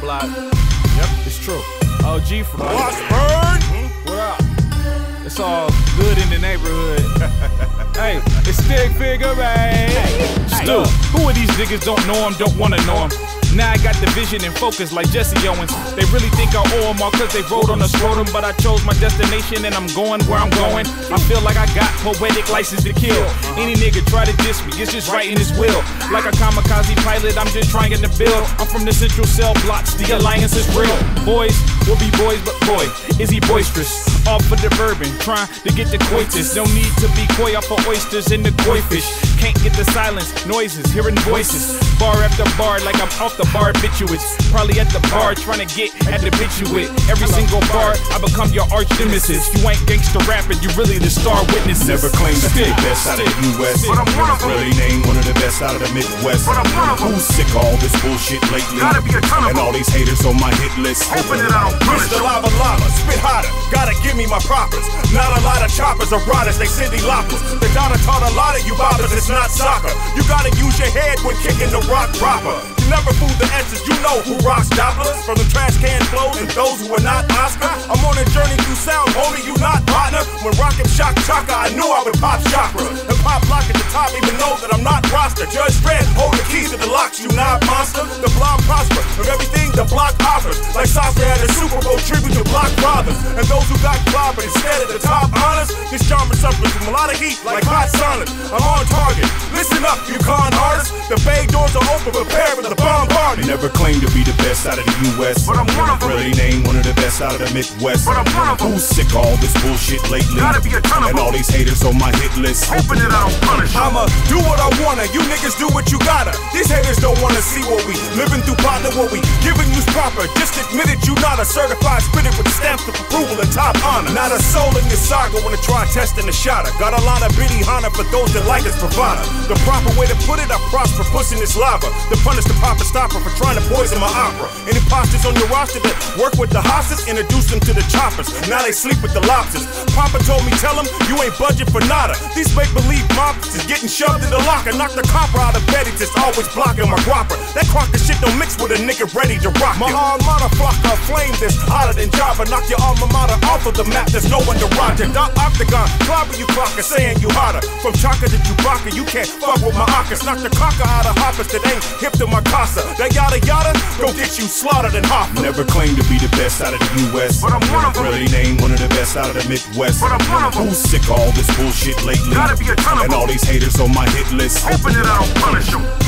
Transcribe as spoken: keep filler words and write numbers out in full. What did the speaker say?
lot. Yep, it's true. O G from Washburn. What up? It's all good in the neighborhood. Hey, it's Stick Figure, man. Hey, Stu, who of these niggas don't know him, don't wanna know him? Now I got the vision and focus like Jesse Owens. They really think I owe them all cause they rode on the scrotum, but I chose my destination and I'm going where I'm going. I feel like I got poetic license to kill. Any nigga try to diss me, it's just right in his will. Like a kamikaze pilot, I'm just trying to build. I'm from the central cell blocks, the alliance is real. Boys will be boys, but boy, is he boisterous. Off for the bourbon, trying to get the coitus. No need to be coy off for oysters and the koi fish. Can't get the silence, noises, hearing voices. Bar after bar, like I'm off the barbiturates. Probably at the bar, trying to get at the bitch you with. Every single bar, I become your arch nemesis. You ain't gangster rapping, you really the star witness. Never claimed to be the best out of the U S But I'm one of them. Really named one of the best out of the Midwest. But I'm one of them. Who's sick of all this bullshit lately? Gotta be a ton of them. And all these haters on my hit list. Hoping that I don't punish them. Mister Lava Lava, spit hotter. Gotta give me my propers. Not a lot of choppers or riders, they Cindy Loppers. The daughter taught a lot of you boppers, it's not soccer. You gotta use your head when kicking the rock proper. You never fool the S's, you know who rocks Dopplers. From the trash can flows and those who are not Oscar. I'm on a journey through sound, homie, you not partner. When rockin' shock chaka, I knew I would pop chakra. And pop lock at the top, even know that I'm not roster. Judge Dredd, hold the keys to the locks, you not monster. The block prosper, of everything the block offers. Like Sasha had a Super Bowl tribute to Block Brothers. And those who got clobbered instead of the top honors. This genre suffers from a lot of heat, like hot saunas. I'm on target, listen up, you con artists. The bay doors are open, prepare for the bombardment. Never claimed to be the best out of the U S But I'm one of them. Really named one of the best out of the Midwest. But I'm one of them. Who's sick of all this bullshit lately? Gotta be a ton of them. And all these haters on my hit list. Hoping that I don't punish them. I'ma do what I wanna, you niggas do what you gotta. These haters don't wanna see what we living through, partner, what we giving you's proper. Just admit it, you not a certified spitter with stamps of approval and top honor. Not a soul in this saga wanna try testing the shotter. Got a lot of bitty honor for those that like us provider. The proper way to put it, I prosper pushing this lava. The punish the proper stopper for trying to poison my opera. And imposters on your roster that work with the hostas, introduce them to the choppers. Now they sleep with the lobsters. Papa told me, tell them you ain't budget for nada. These make-believe mobsters is getting shoved in the locker. Knock the copper out of bed, it's just always blocking my guapper. That crocker shit don't mix with a nigga ready to rock it. My armada flocker flame this hotter than Java. Knock your alma mater off of the map, there's no one to roger. Doc Octagon, clobber you clocker, saying you hotter. From Chaka to Chewbacca, you can't fuck with my ockers. Knock the cocker out of hoppers that ain't hip to my casa. That yada yada, gon' get you slaughtered and Hoffa. Never claimed to be the best out of the U S But I'm one of them. Really named one of the best out of the Midwest. But I'm one of them. Who's sick of all this bullshit lately? Gotta be a ton of them. And all these haters on my hit list. Hoping that I don't punish them.